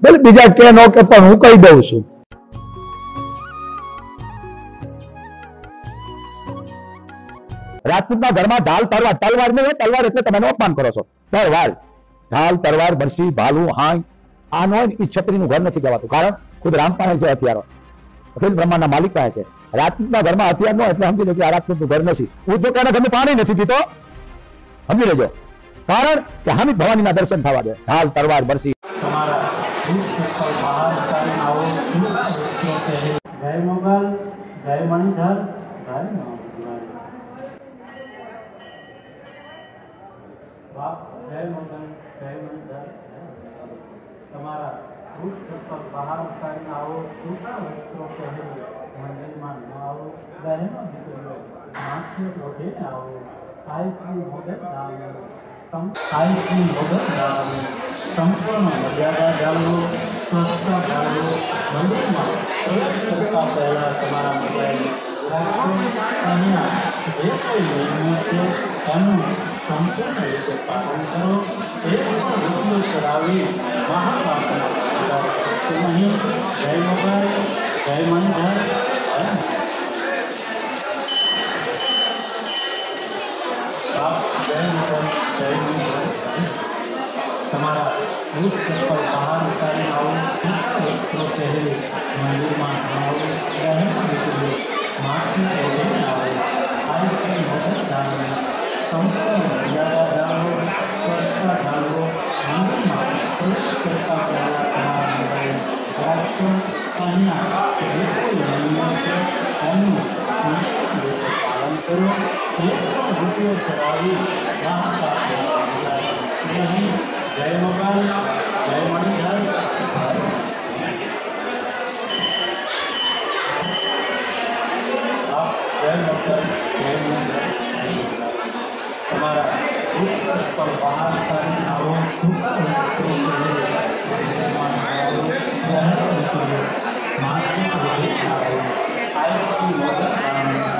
ભલે બીજા કે ન કે પણ હું કહી દઉં છું. રાજપૂતના ઘરમાં ઢાલ તલવાર, તલવાર નહીં હોય, તલવાર એટલે તમે અપમાન કરો છો. તલવાર, ઢાલ તલવાર બરસી ભાલું હાઈ આ નો એ ક્ષત્રિયનું ઘર નથી કહેવાતું. કારણ ખુદ રામ પાસે છે હથિયારો, અખિલ બ્રહ્માંડના માલિક પાસે છે. રાજપૂતના ઘરમાં હથિયાર નો એટલે સમજી લો કે આ રાજપૂતનું ઘર નથી. ઉદ્યોગના ઘરમાં પાણી નથી પીતો, સમજી લેજો. કારણ કે હામી ભવાનીના દર્શન થવા દે. ઢાલ તલવાર બરસી જય મોગલ, જય મણિધર, જય બાપ, જય મોગલ, જય મણિધર. તમારા ભૂત બહાર ઉતારીને આવો, ટૂંકા વસ્ત્રો પહેરી મંદિરમાં ન આવો, બહેનો દીકરીઓ માથે ઓઢીને આવો. આઈથી મોગલ દાન, આઈથી મોગલ દાન, સંપૂર્ણ મર્યાદા જાળવો, સ્વચ્છતા જાળવો. મંદિરમાં પ્રવેશ કરતા પહેલા તમારા મોબાઈલ રાખો. અહીંયા જે કોઈ નિયમો છે એનું સંપૂર્ણ રીતે પાલન કરો. એક પણ રૂપિયો ચડાવી મહાપાપનો સ્વીકાર કરશો નહીં. જય મોગલ, જય મણિધર, જય જય મોગલ, જય મણિધર. તમારા ભૂત ચપ્પલ બહાર ઉતારીને આવો, વસ્ત્રો પહેરી મંદિરમાં આવો, બહેનો દીકરીઓ માથે ઓઢીને આવો. આઈથી મોગલ દાન, સંપૂર્ણ મર્યાદા જાળવો, સ્વચ્છતા જાળવો. મંદિરમાં પ્રવેશ કરતા પહેલા તમારા મોબાઈલ રાખશો. અહીંયા જે કોઈ નિયમો છે એનું સંપૂર્ણ રીતે પાલન કરો. એક પણ રૂપિયો ચડાવી મહાપાપનો સ્વીકાર કરશો નહીં. જય મોગલ, જય મણિધર. જય મોગલ, જય મણિધર. તમારા ભૂત પર બહાર ઉતારીને આવો, ટૂંકા વસ્ત્રો પહેરી મંદિરમાં આવો, બહેનો દીકરીઓ માથે ઓઢીને આવો. આઈથી મોગલ દાન,